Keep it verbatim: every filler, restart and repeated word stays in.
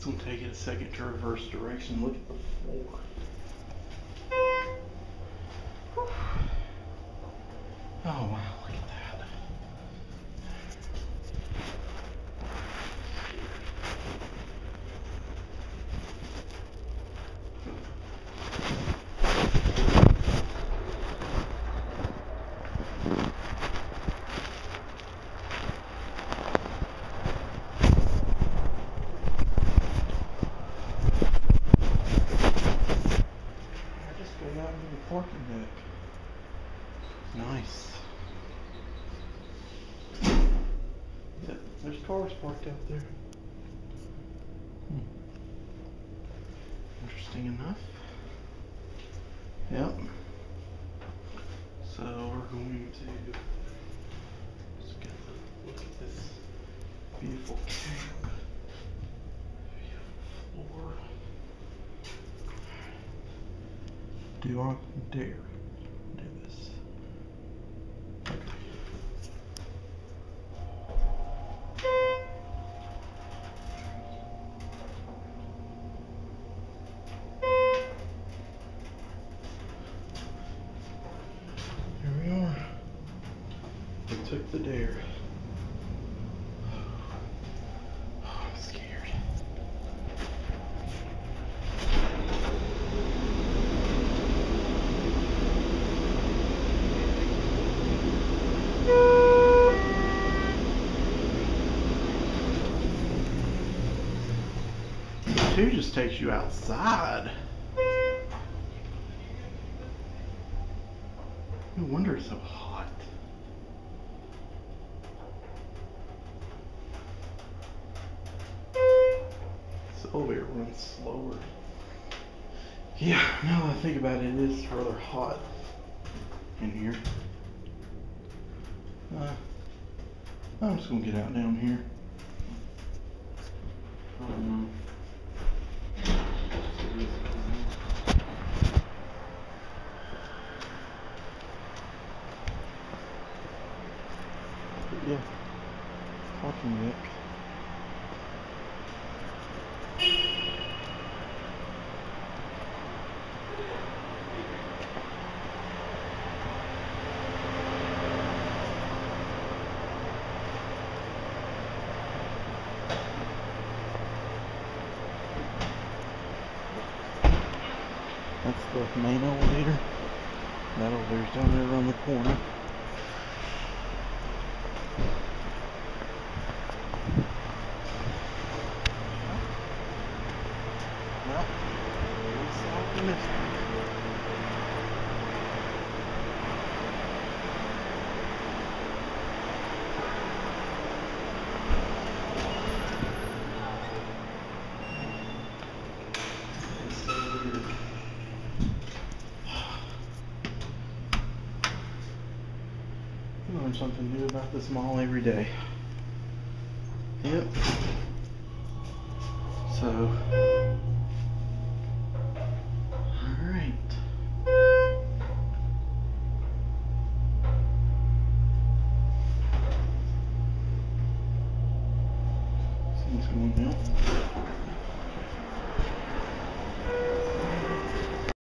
gonna take it a second to reverse direction. Look at the floor. Whew. Oh wow, look at that. Parking deck. Nice. Yep, there's cars parked out there. Hmm. Interesting enough. Yep. So we're going to just get a look at this beautiful camp. Beautiful floor. Do I dare do this? Okay. Here we are. We took the dare. Oh, I'm scared. Two just takes you outside. No wonder it's so hot. This elevator runs slower. Yeah, now that I think about it, it is rather hot in here. Uh, I'm just gonna get out down here. Um, but yeah, parking deck. That's the main elevator. That elevator's down there around the corner. Well, it's optimistic. You learn something new about this mall every day. Yep. So, alright. Something's going down.